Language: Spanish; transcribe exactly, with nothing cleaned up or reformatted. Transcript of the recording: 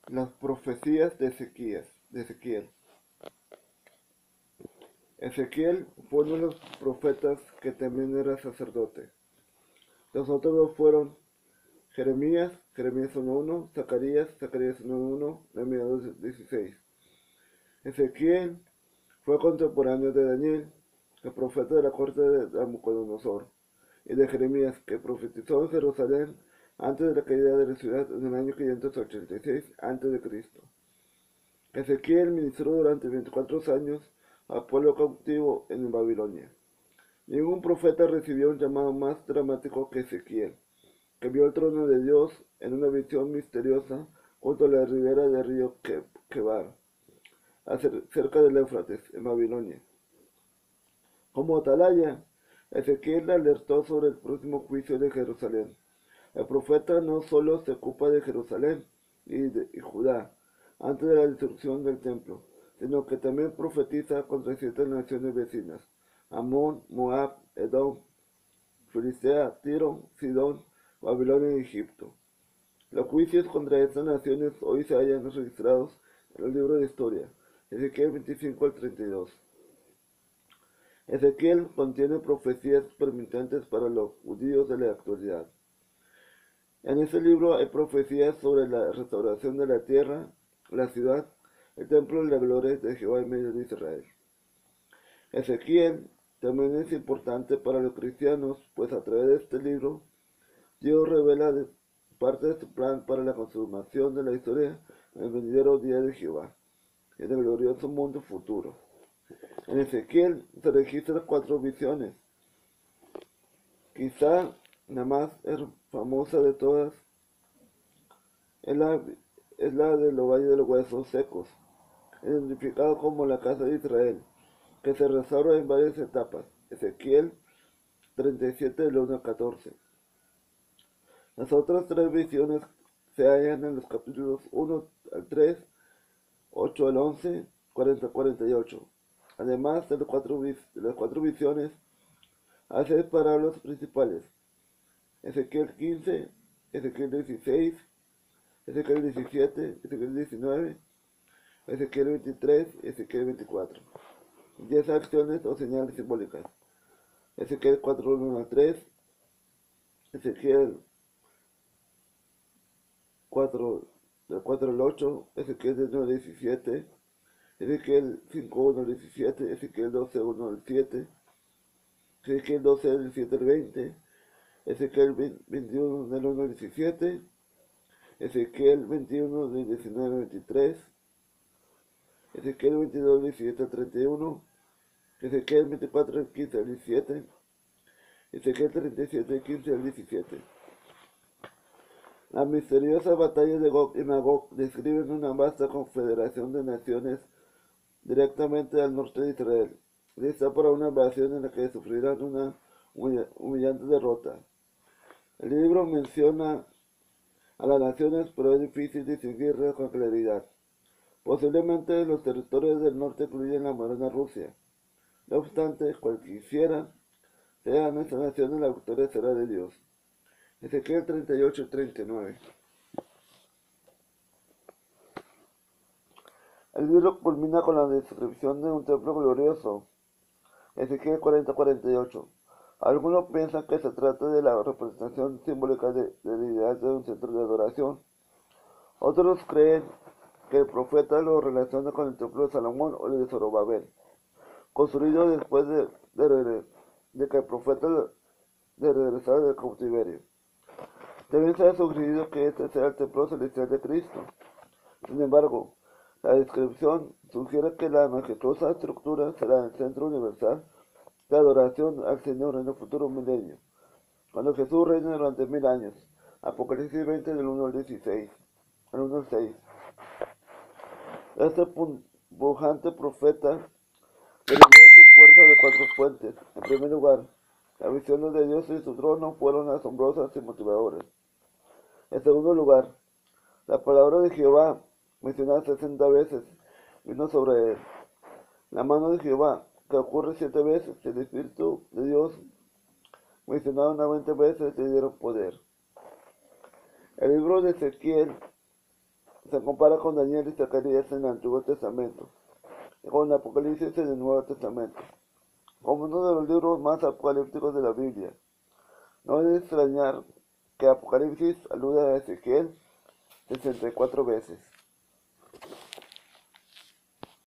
Las profecías de Ezequiel. De Ezequiel. Ezequiel fue uno de los profetas que también era sacerdote. Los otros dos fueron Jeremías, Jeremías uno uno, Zacarías, Zacarías uno uno, Nehemías dos dieciséis. Ezequiel fue contemporáneo de Daniel, el profeta de la corte de Nabucodonosor, y de Jeremías, que profetizó en Jerusalén antes de la caída de la ciudad en el año quinientos ochenta y seis antes de Cristo. Ezequiel ministró durante veinticuatro años al pueblo cautivo en Babilonia. Ningún profeta recibió un llamado más dramático que Ezequiel, que vio el trono de Dios en una visión misteriosa junto a la ribera del río Quebar, cerca del Éufrates, en Babilonia. Como atalaya, Ezequiel alertó sobre el próximo juicio de Jerusalén. El profeta no solo se ocupa de Jerusalén y, de, y Judá, antes de la destrucción del templo, sino que también profetiza contra ciertas naciones vecinas: Amón, Moab, Edom, Filistea, Tiro, Sidón, Babilonia y Egipto. Los juicios contra estas naciones hoy se hallan registrados en el libro de historia, Ezequiel veinticinco al treinta y dos. Ezequiel contiene profecías permitentes para los judíos de la actualidad. En este libro hay profecías sobre la restauración de la tierra, la ciudad, el templo y la gloria de Jehová en medio de Israel. Ezequiel también es importante para los cristianos, pues a través de este libro Dios revela parte de su plan para la consumación de la historia en el venidero día de Jehová, en el glorioso mundo futuro. En Ezequiel se registran cuatro visiones. Quizá la más famosa de todas es la, es la de los valles de los huesos secos, identificado como la casa de Israel, que se restaura en varias etapas. Ezequiel treinta y siete del uno al catorce. Las otras tres visiones se hallan en los capítulos uno al tres, ocho al once, cuarenta al cuarenta y ocho. Además de, los cuatro, de las cuatro visiones, hay seis parábolas principales: Ezequiel quince, Ezequiel dieciséis, Ezequiel diecisiete, Ezequiel diecinueve, Ezequiel veintitrés y Ezequiel veinticuatro. Diez acciones o señales simbólicas: Ezequiel cuatro uno al tres, Ezequiel cuatro del cuatro al ocho, Ezequiel uno al diecisiete, Ezequiel cinco uno al diecisiete, Ezequiel doce uno al siete, Ezequiel doce del siete al veinte, Ezequiel veintiuno del uno al diecisiete, Ezequiel veintiuno del diecinueve al veintitrés, Ezequiel veintidós del diecisiete al treinta y uno, Ezequiel veinticuatro del quince al diecisiete, Ezequiel treinta y siete del quince al diecisiete. Las misteriosas batallas de Gog y Magog describen una vasta confederación de naciones directamente al norte de Israel, lista para una invasión en la que sufrirán una humillante derrota. El libro menciona a las naciones, pero es difícil distinguirlas con claridad. Posiblemente los territorios del norte incluyen la moderna Rusia. No obstante, cualquiera sean estas naciones, la victoria será de Dios. Ezequiel treinta y ocho y treinta y nueve. El libro culmina con la descripción de un templo glorioso. Ezequiel cuarenta a cuarenta y ocho. Algunos piensan que se trata de la representación simbólica de, de la idea de un centro de adoración. Otros creen que el profeta lo relaciona con el templo de Salomón o el de Zorobabel, construido después de, de, de que el profeta de regresar del cautiverio. También se ha sugerido que este sea el templo celestial de Cristo. Sin embargo, la descripción sugiere que la majestuosa estructura será el centro universal de adoración al Señor en el futuro milenio, cuando Jesús reine durante mil años. Apocalipsis veinte del uno al dieciséis, al uno al seis. Este pujante profeta derivó su fuerza de cuatro fuentes. En primer lugar, las visiones de Dios y su trono fueron asombrosas y motivadoras. En segundo lugar, la palabra de Jehová, mencionada sesenta veces, vino sobre él. La mano de Jehová, que ocurre siete veces, el Espíritu de Dios, mencionado unas veinte veces, le dieron poder. El libro de Ezequiel Se compara con Daniel y Zacarías en el Antiguo Testamento y con Apocalipsis en el Nuevo Testamento, como uno de los libros más apocalípticos de la Biblia. No es de extrañar que Apocalipsis alude a Ezequiel sesenta y cuatro veces.